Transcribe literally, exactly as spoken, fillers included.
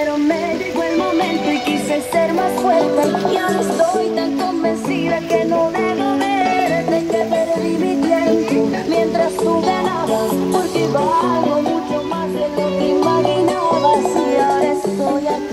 pero me llegó el momento y quise ser más fuerte. Y ahora estoy tan convencida que no debo verte, que perdí mi tiempo mientras tú ganabas, porque valgo mucho más de lo que imaginabas. Y ahora estoy aquí